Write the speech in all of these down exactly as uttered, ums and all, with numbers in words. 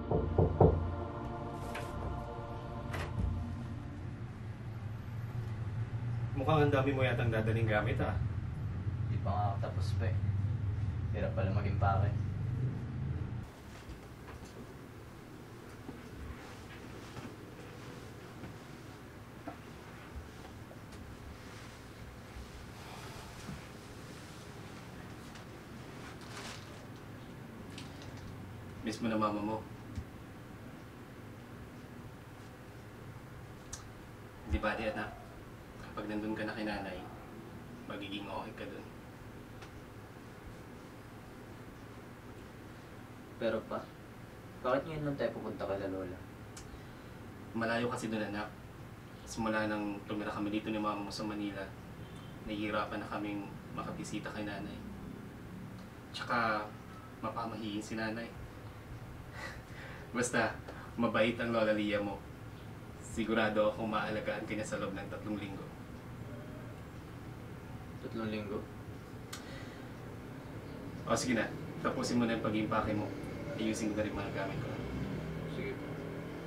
Mukhang ang dami mo yatang dadaling gamit, ah. Di pa nga ako tapos pa eh. Hirap pala maging pake. Miss mo na mama mo. Di ba, di anak? Kapag nandun ka na kay nanay, magiging okay ka dun. Pero pa, bakit ngayon lang tayo pupunta kay Lola? Malayo kasi dun, anak. Simula nang tumira kami dito ni mama mo sa Manila, nahihirapan na kaming makabisita kay nanay. Tsaka, mapamahiin si nanay. Basta, mabait ang Lola Lia mo. Sigurado akong maalagaan ka niya sa loob ng tatlong linggo. Tatlong linggo? O sige na, tapusin mo na yung pag-impake mo. Ayusin ko na rin mga gamit ko. Sige po.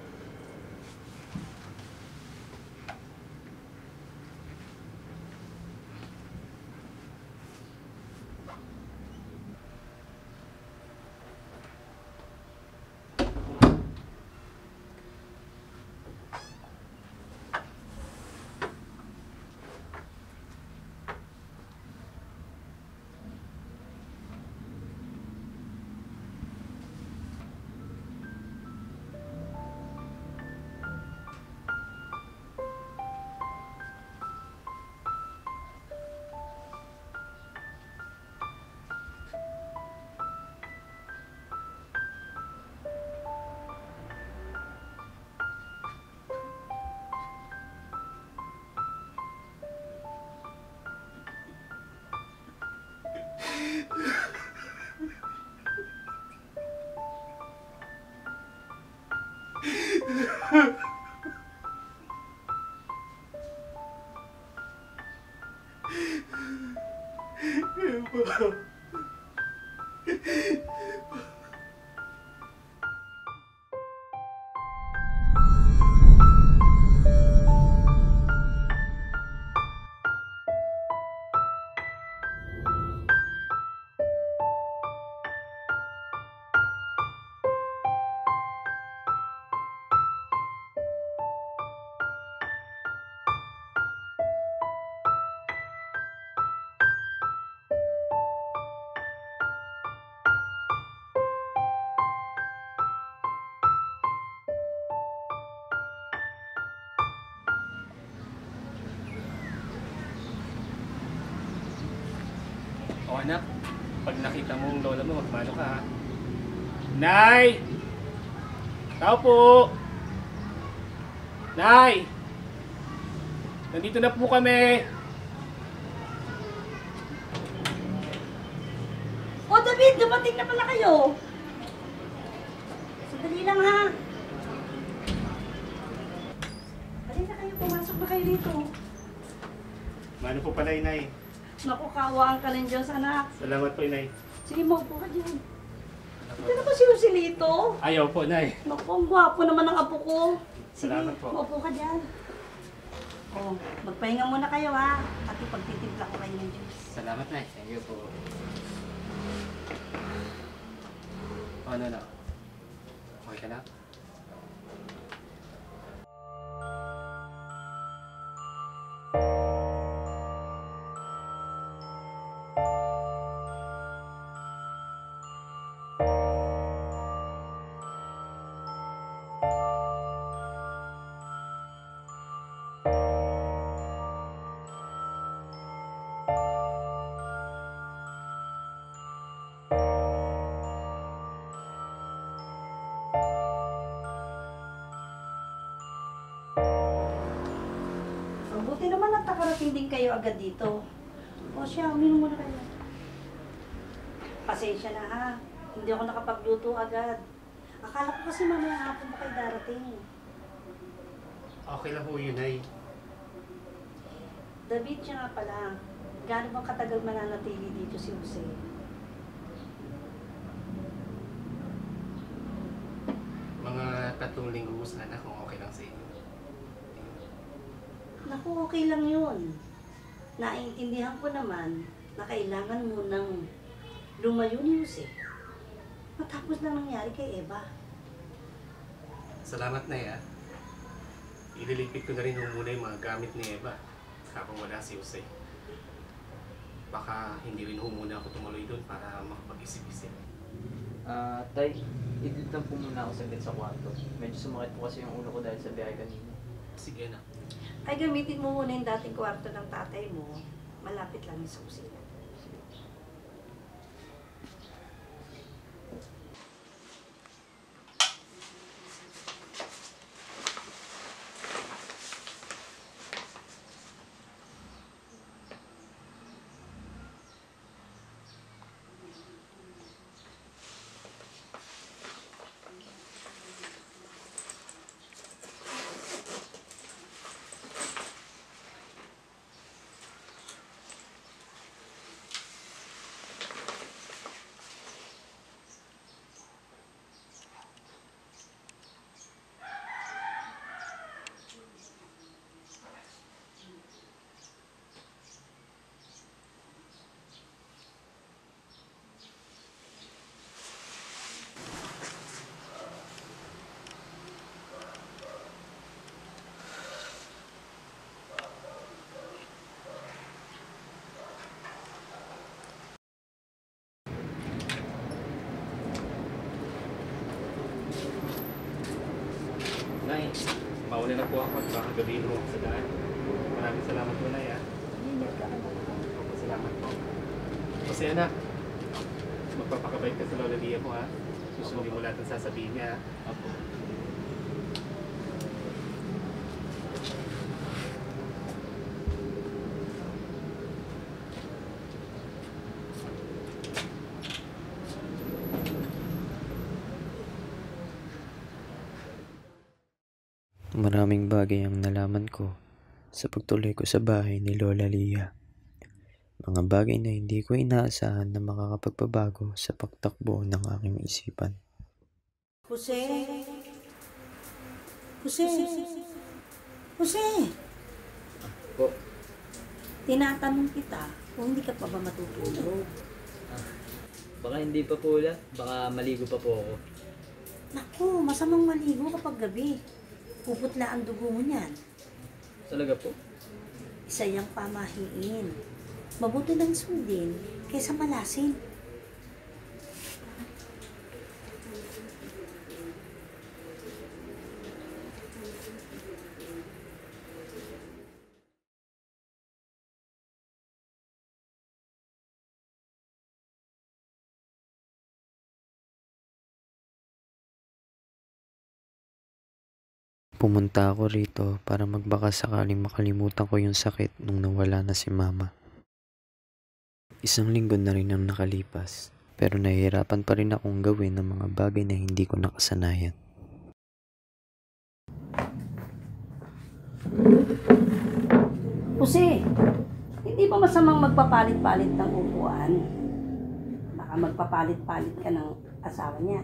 O anak, pag nakita mo ang lola mo, magmano ka, ha? Nay! Tao po! Nay! Nandito na po kami! O David, dumating na pala kayo. Sandali lang ha. Dali na kayo, pumasok na kayo dito. Mano po pala, Inay? Naku, kawaan ka ng Diyos, anak. Salamat po, Inay. Sige, maupo ka dyan. Ito na ba si Joselito? Ayaw po, Nay. Naku, ang gwapo naman ng apo ko. Sige, Salamat po. maupo ka dyan. O, magpahinga muna kayo ha. At ipagtitimpla ko kayo ng Diyos. Salamat, Nay. Thank you po. O, ano na? Okay ka na? Buti naman at nakarating din kayo agad dito. O siya, uminom muna kayo. Pasensya na ha. Hindi ako nakapagluto agad. Akala ko kasi mamaya hapon pa kayo darating. Okay lang po yun, Nay. David, siya nga pala. Gaano bang katagal mananatili dito si Jose? itong linggo sana kung okay lang sa inyo. Naku, okay lang yun. Naiintindihan ko naman na kailangan mo nang lumayo ni Jose. Matapos na nangyari kay Eva. Salamat na ya. Ililipit ko na rin yung muna yung mga gamit ni Eva habang wala si Jose. Baka hindi rin ho muna ako tumuloy doon para makapag-isip-isip. Ah, tay, idlit lang po muna ako saglit sa kwarto. Medyo sumakit po kasi yung ulo ko dahil sa biyahe kanina. Sige na. Ay, gamitin mo muna yung dating kwarto ng tatay mo. Malapit lang yung sa kusina. Nay, mauna na po ako at baka gabihin mo ako sa daan. Maraming salamat po, Nay, ah. Salamat po. Kasi anak, magpapakabait ka sa Lola Lia mo, ha? Susundin mo lahat ng sasabihin niya, ha? Apo. Maraming bagay ang nalaman ko sa pagtuloy ko sa bahay ni Lola Lia. Mga bagay na hindi ko inaasahan na makakapagpabago sa pagtakbo ng aking isipan. Jose! Jose! Jose! Po, Tinatanong kita kung hindi ka pa ba matutulog. baka hindi pa po ulan. Baka maligo pa po ako. Naku, masamang maligo kapag gabi. Puputla ang dugo mo niyan. Talaga po? Isa yung pamahiin. Mabuti lang sundin kaysa malasin. Pumunta ako rito para magbaka sakaling makalimutan ko yung sakit nung nawala na si Mama. Isang linggo na rin ang nakalipas, pero nahihirapan pa rin akong gawin ng mga bagay na hindi ko nakasanayan. Jose, hindi ba masamang magpapalit-palit ng upuan? Baka magpapalit-palit ka ng asawa niya.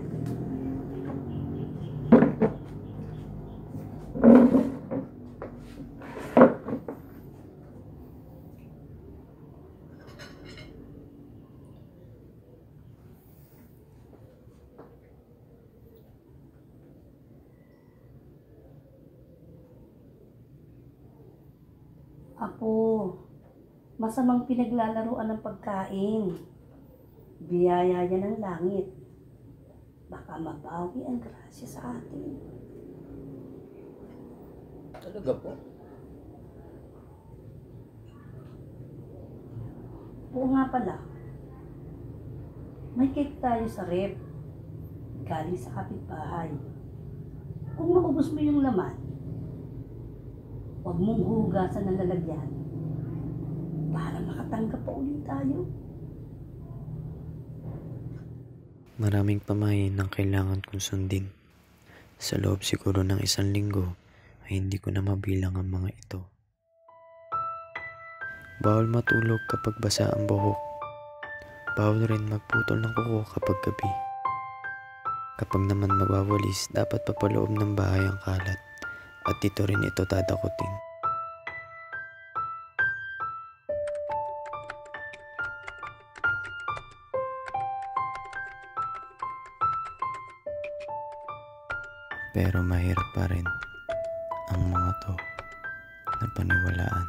Apo, masamang pinaglalaruan ng pagkain. Biyaya yan ng langit. Baka mabawi ang grasya sa atin. Talaga po? Oo nga pala. May cake tayo sa rep. Galing sa kapitbahay. Kung maubos mo yung laman, huwag mong hugasan ng lalagyan para makatanggap pa ulit tayo. Maraming pamahiin ang kailangan kong sundin. Sa loob siguro ng isang linggo ay hindi ko na mabilang ang mga ito. Bawal matulog kapag basa ang buhok. Bawal rin magputol ng kuko kapag gabi. Kapag naman magwawalis, dapat papaloob ng bahay ang kalat at dito rin ito dadakutin. Pero mahirap pa rin ang mga to na paniwalaan.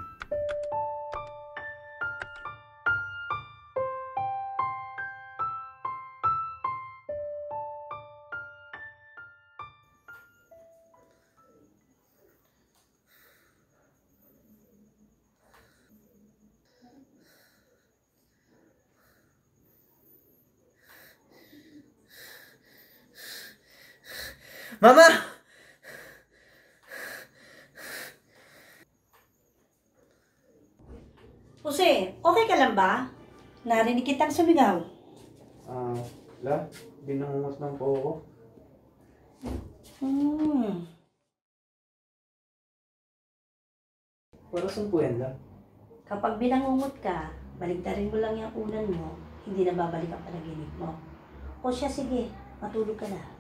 Mama! Jose, okay ka lang ba? Narinig kitang sumigaw. Ah, la, binangungot lang po ako. Hmm. Para saan po yan, la? Kapag binangungot ka, baligtarin mo lang yung unan mo, hindi na babalik ang panaginip mo. O siya, sige, matulog ka na.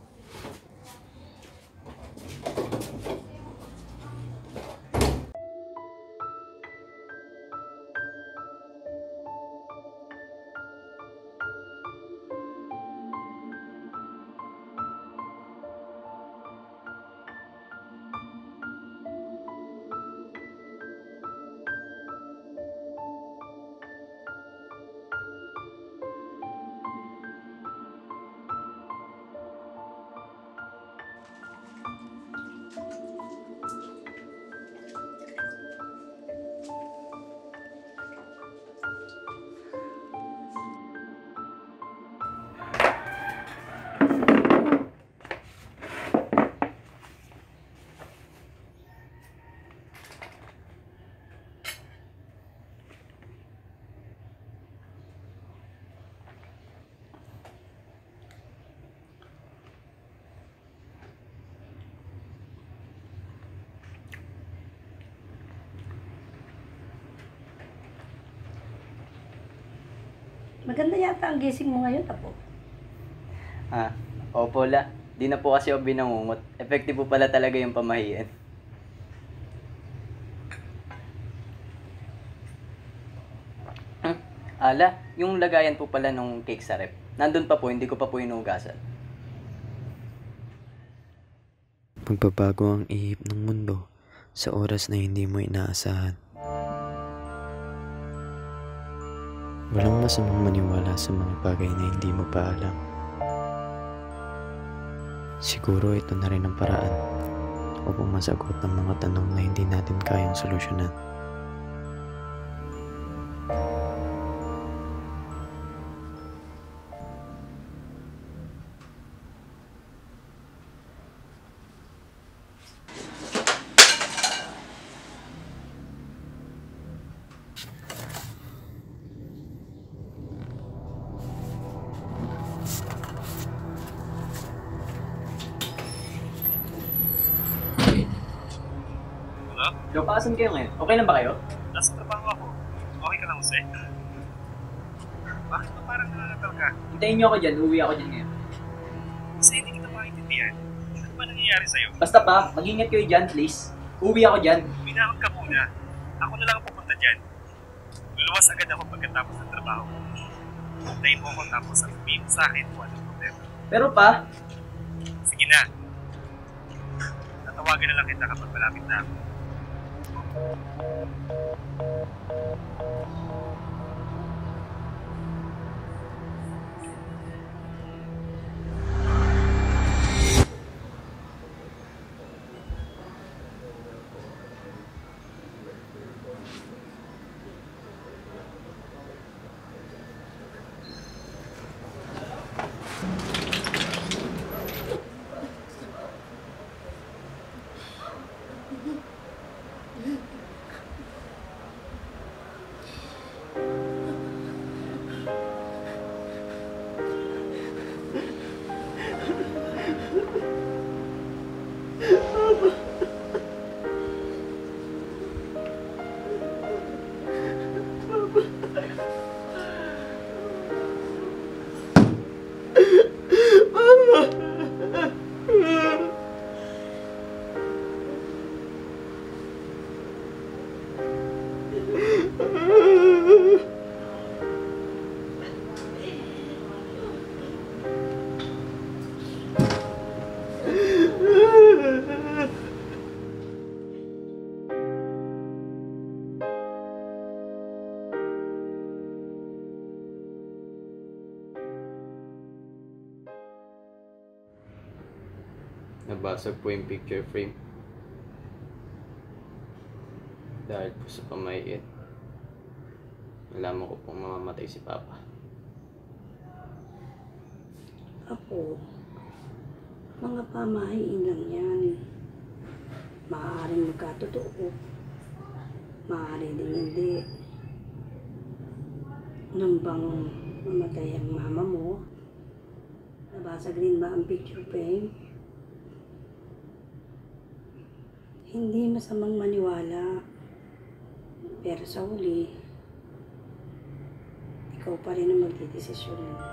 Maganda yata ang gising mo ngayon, Apo. Ah, opo, la. Di na po kasi ako binangungot. Effective po pala talaga yung pamahiin. Hmm, ala, yung lagayan po pala nung cake sa rep. Nandun pa po, hindi ko pa po inugasan. Magbabago ang ihip ng mundo sa oras na hindi mo inaasahan. Walang masamang maniwala sa mga bagay na hindi mo pa alam. Siguro ito na rin ang paraan upang masagot ang mga tanong na hindi natin kayang solusyonan. Yo, paasan kayo ngayon? Okay lang ba kayo? Nasa trabaho ako. Okay ka lang, Jose? Bakit ba parang nananatal ka? Hintayin niyo ako dyan, uuwi ako dyan ngayon. Kasi hindi kita maintindihan. Ano ba nangyayari sa'yo? Basta pa, mag-ingat kayo dyan, please. Uuwi ako dyan. Minahon ka muna. Ako na lang ang pupunta dyan. Luluwas agad ako pagkatapos ng trabaho. Puntayin mo ako tapos sabihin mo sa akin kung anong problema. Pero pa, Sige na. Tatawagan na lang kita kapag malapit na ako. Nabasag po yung picture frame dahil po sa pamaiit. Nalaman ko pong mamamatay si Papa. Apo, mga pamahiin lang yan. Maaaring magkatotoo. Maaari din hindi. Nung bang mamatay ang mama mo, nabasag rin ba ang picture frame? Hindi masamang maniwala. Pero sa huli, ikaw pa rin ang magdidesisyon.